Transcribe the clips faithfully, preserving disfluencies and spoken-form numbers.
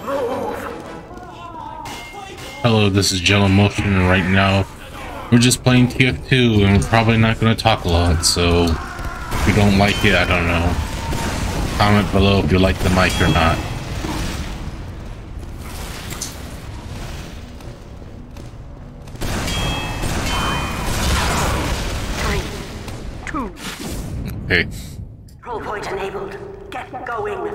Hello, this is Jello Motion, and right now we're just playing T F two, and we're probably not going to talk a lot, so if you don't like it, I don't know. Comment below if you like the mic or not. Three, two. Okay. Roll point enabled. Get going.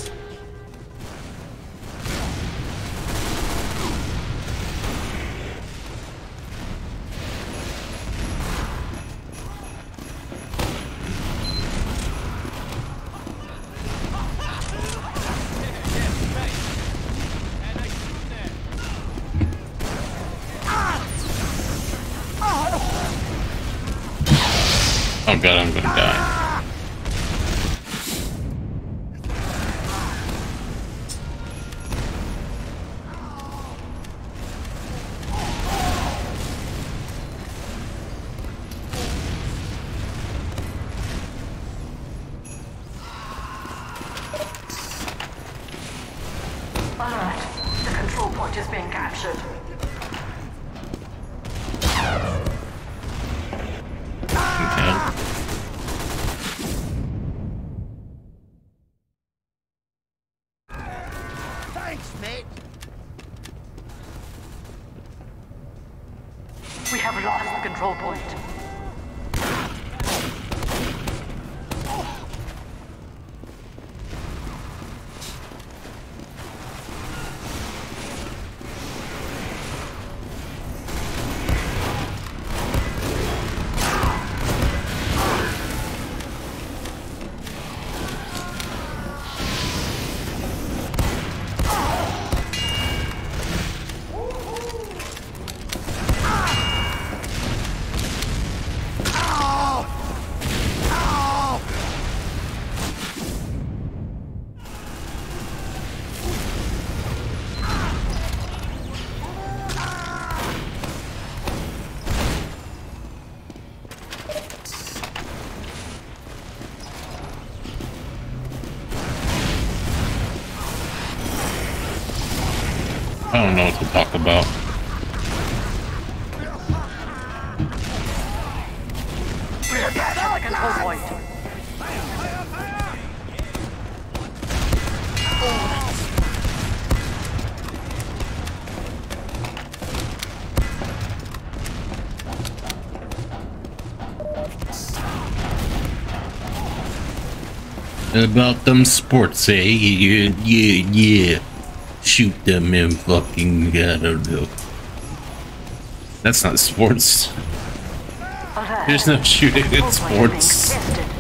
Oh god, I'm gonna die. Alert. The control point is being captured. Okay. Thanks, mate. We have lost the control point. I don't know what to talk about. We are capturing the control point. About them sports, eh? Yeah, yeah, yeah. Shoot them in fucking, I don't know. That's not sports. Alert. There's no shooting in Control point is sports. being contested.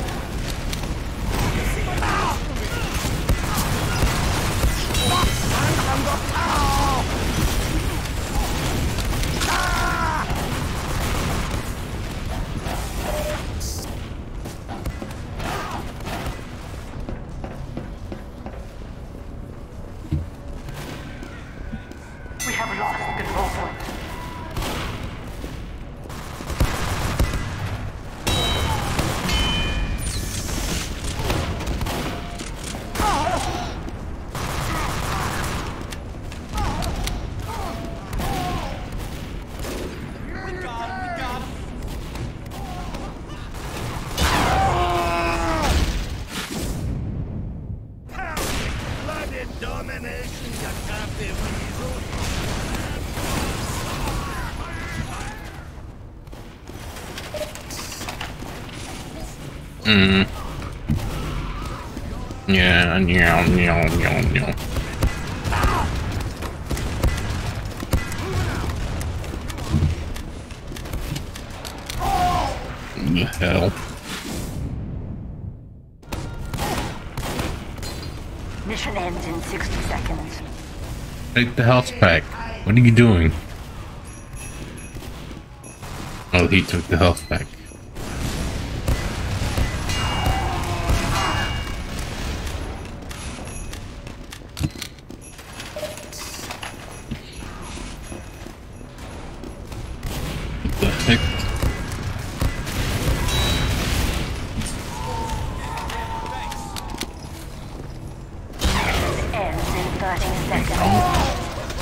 We have lost the control point. Bloody domination, you can't be weasel. Hmm. Yeah, yeah, yeah, yeah, yeah. The hell? Mission ends in sixty seconds. Take the health pack. What are you doing? Oh, he took the health pack. What the heck? Ends in thirty seconds. Oh.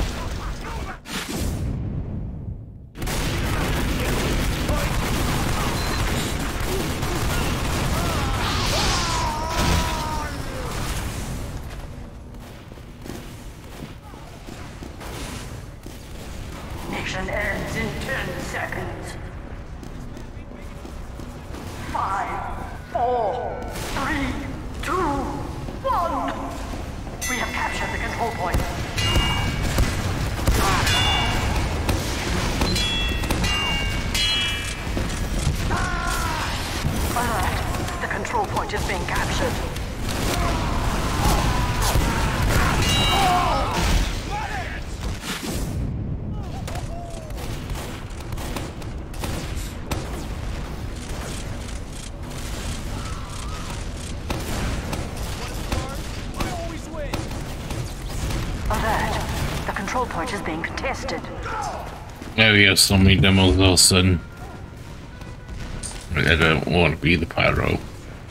Mission ends in ten seconds. Five, four, three, two, one. We have captured the control point. Alert! The control point is being captured. Alert! The control point is being contested. Yeah, we have so many demos all of a sudden. I don't want to be the pyro.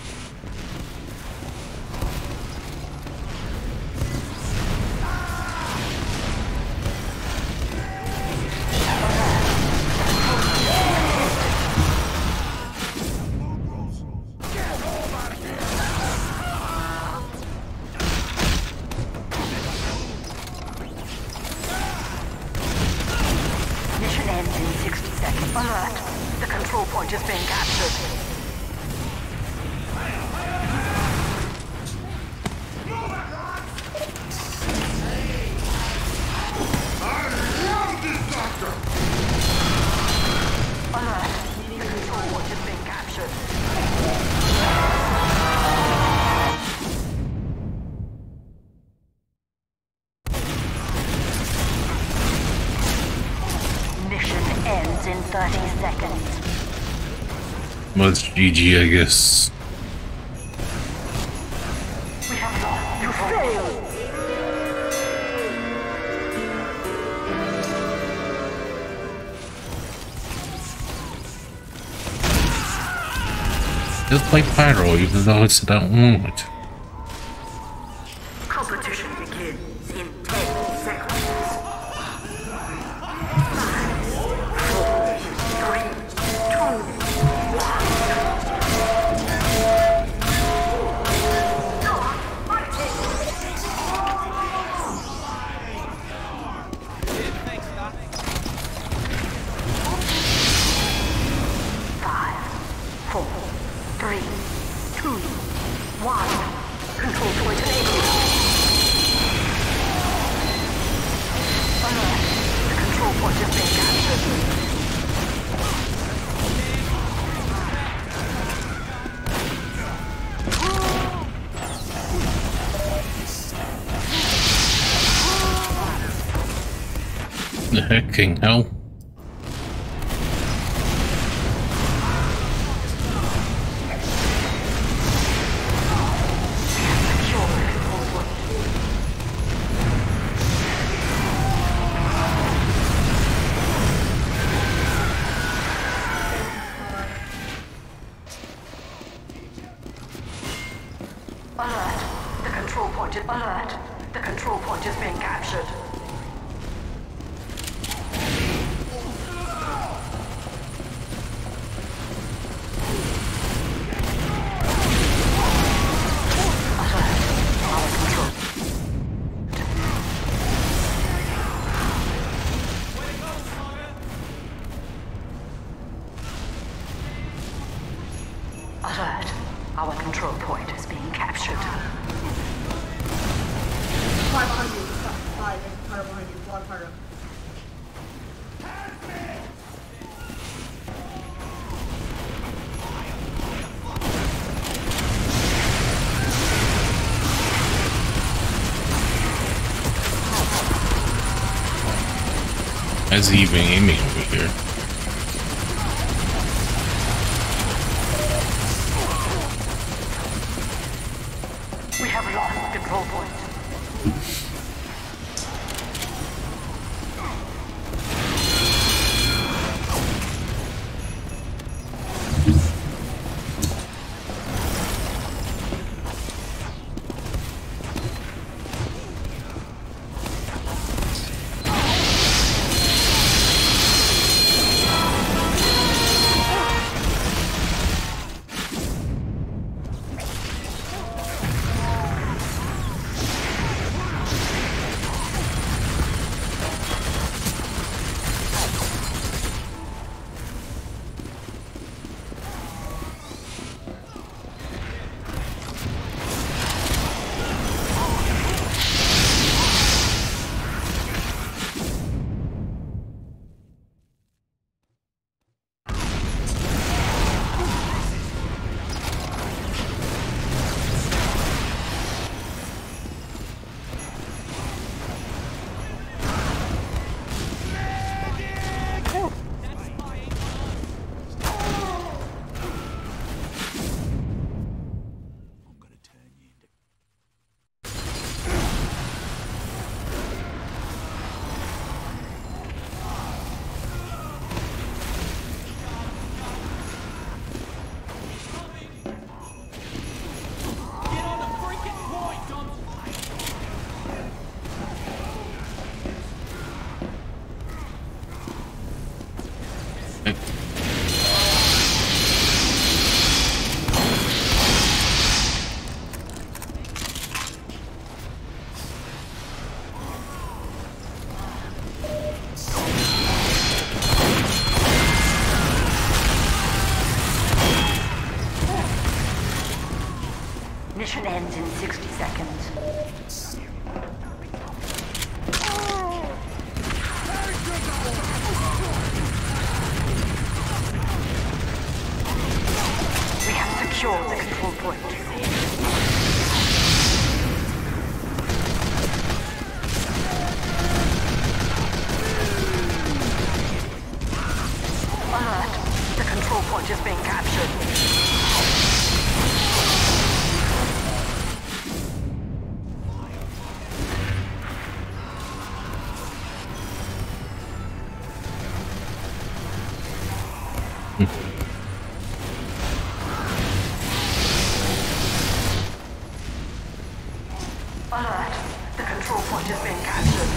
Mission ends in sixty seconds. Alert! The control point is being captured. Alert! The control point is being captured. Mission ends in thirty seconds. Well, it's G G, I guess. We have lost. You failed. Just play pyro, even though it's not want. Competition begins in ten seconds. Four, three, two, one. Control point enabled. Alert! The control point is being captured. The heck, King Hell? Alert! The control point is alert. The control point is being captured. Alert! Our control point is being captured. five hundred, five, pyro behind you, one pyro. As he even aiming over here. We have lost control point. We have secured the control point. Alert! The control point is being captured. Alert! The control point is being captured.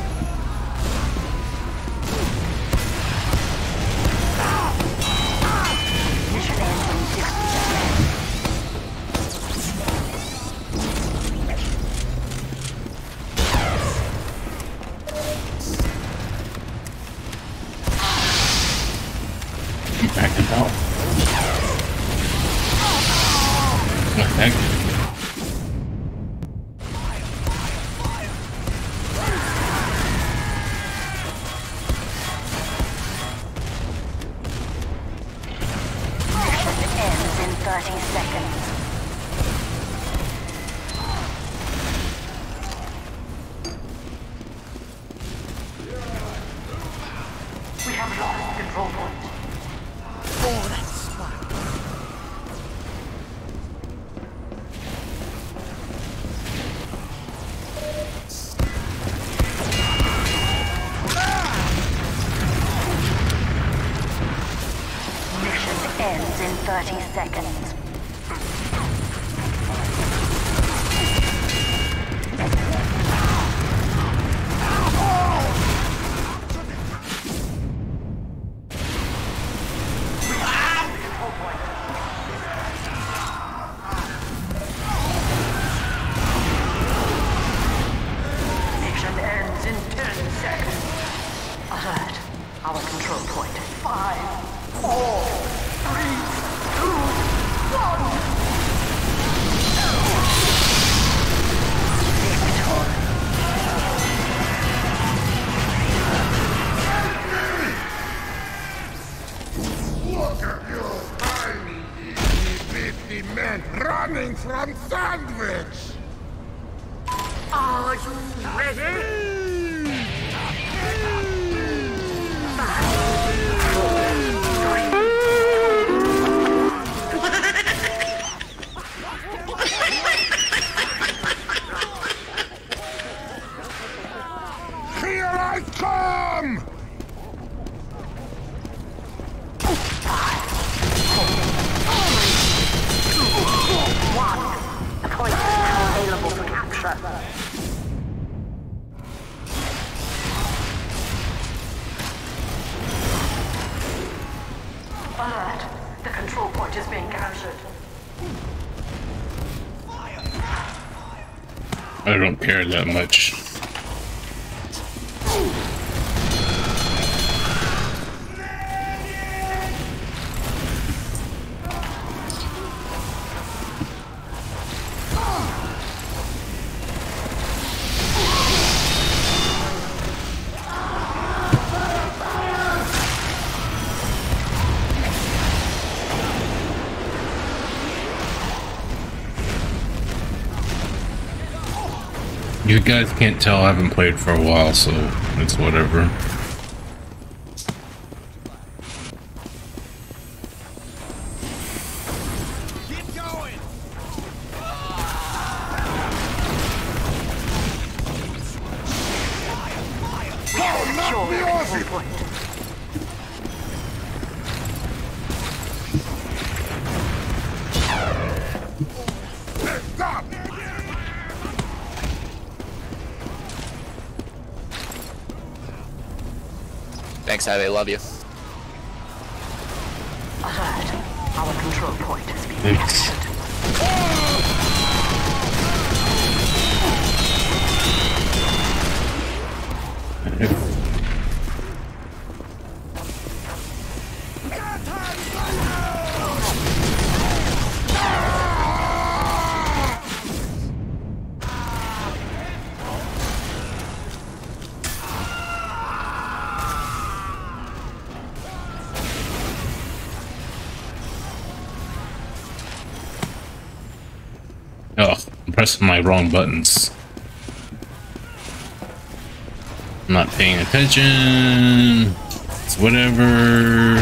Mission ends in sixty seconds. Back it out. What the heck? thirty seconds. We have lost control point. Oh, that's smart. Mission ends in thirty seconds. Mission ends in ten seconds. Alert. Our control point. Five, four, three, two, one. Look at you, tiny, itty-bitty men running from Sandwich! Are you ready? Here I come! One. The point is now available for capture. Alert. The control point is being captured. I don't care that much. You guys can't tell I haven't played for a while, so it's whatever. Keep going! We have secured the control point. Stop! Thanks, Ivy. Love you. Alert. Our control point has been Thanks. captured. pressing my wrong buttons. I'm not paying attention. It's whatever.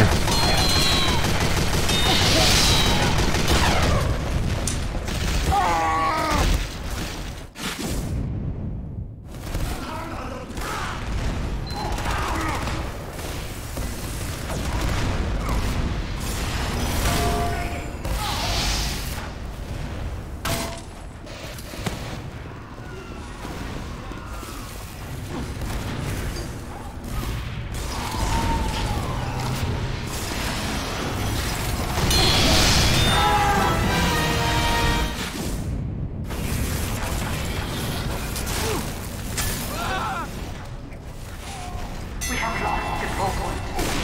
We have lost control point.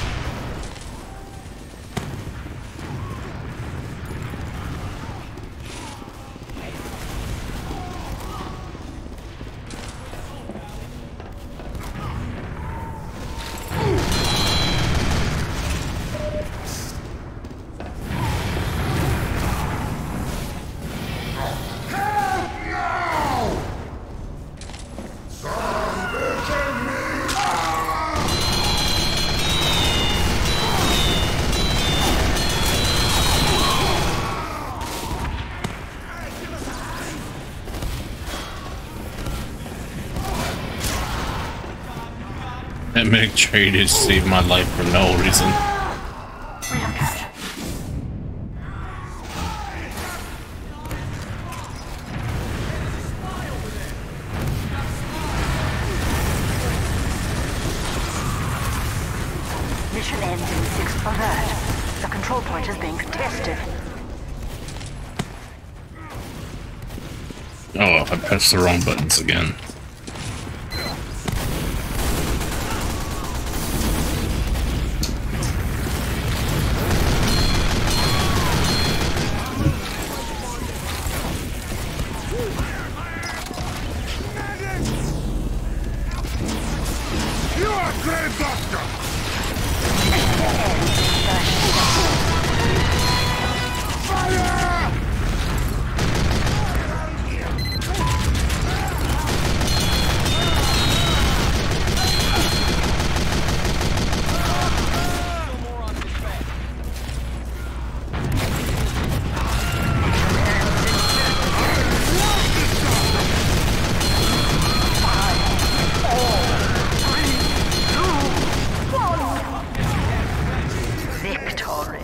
That medic traded saved my life for no reason. We have captured. Mission ends in six. Alert. The control point is being contested. Oh, I pressed the wrong buttons again. You are great doctor! Fire! Victory.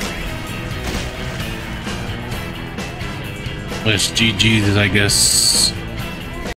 Well, it's G G's, I guess.